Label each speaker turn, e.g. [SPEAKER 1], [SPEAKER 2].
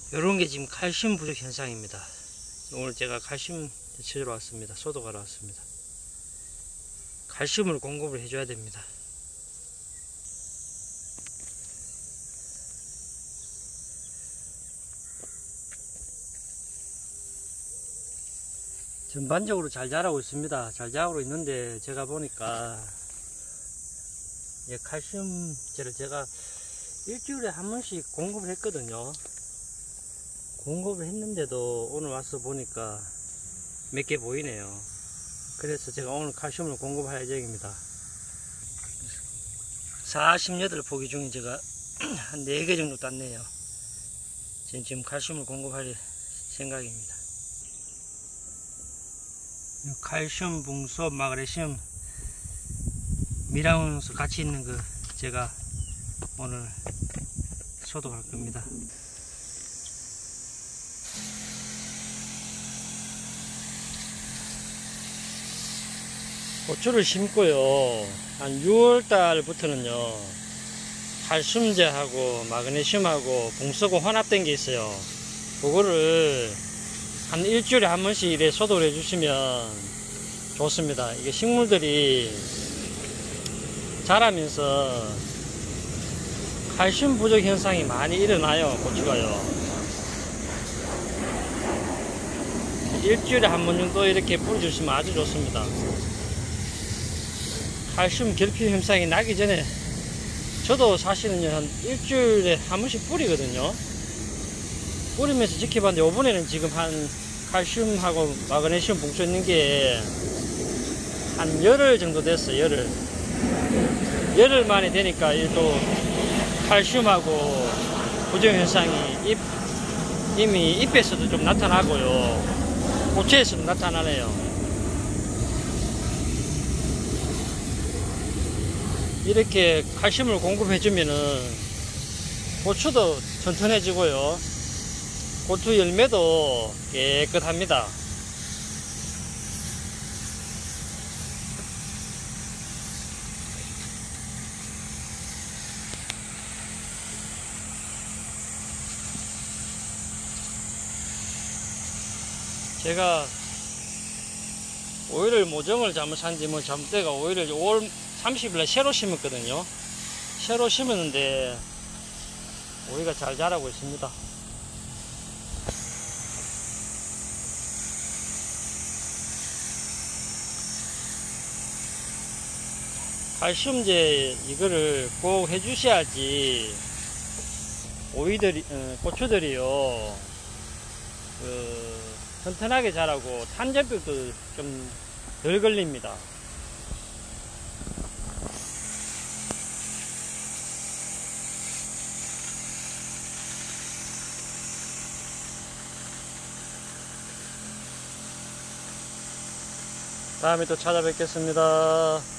[SPEAKER 1] 요런 게 지금 칼슘 부족 현상입니다. 오늘 제가 칼슘 채취로 왔습니다. 소독하러 왔습니다. 칼슘을 공급을 해줘야 됩니다. 전반적으로 잘 자라고 있습니다. 잘 자라고 있는데 제가 보니까 칼슘제를 제가 일주일에 한 번씩 공급을 했거든요. 공급을 했는데도 오늘 와서 보니까 몇 개 보이네요. 그래서 제가 오늘 칼슘을 공급할 예정입니다. 48포기 중에 제가 한 4개 정도 땄네요. 지금 칼슘을 공급할 생각입니다. 칼슘, 붕소, 마그네슘, 미라운수 같이 있는 거 제가 오늘 소독할 겁니다. 고추를 심고요. 한 6월달부터는요, 칼슘제하고 마그네슘하고 붕소고 혼합된 게 있어요. 그거를 한 일주일에 한 번씩 이래 소독을 해주시면 좋습니다. 이게 식물들이 자라면서 칼슘 부족 현상이 많이 일어나요. 고추가요. 일주일에 한 번 정도 이렇게 뿌려주시면 아주 좋습니다. 칼슘 결핍 현상이 나기 전에 저도 사실은 한 일주일에 한 번씩 뿌리거든요. 뿌리면서 지켜봤는데 이번에는 지금 한 칼슘하고 마그네슘 붕소 있는 게 한 열흘 정도 됐어요. 열흘 만에 되니까 또 칼슘하고 부족 현상이 이미 잎에서도 좀 나타나고요, 고추에서도 나타나네요. 이렇게 칼슘을 공급해주면은 고추도 튼튼해지고요, 고추 열매도 깨끗합니다. 제가 오이를 모종을 잘못 산지 뭐 잘못돼가 오이를 5월 30일에 새로 심었거든요. 새로 심었는데 오이가 잘 자라고 있습니다. 칼슘제 이거를 꼭 해주셔야지 오이들이 고추들이요 튼튼하게 자라고 탄저병도 좀 덜 걸립니다. 다음에 또 찾아뵙겠습니다.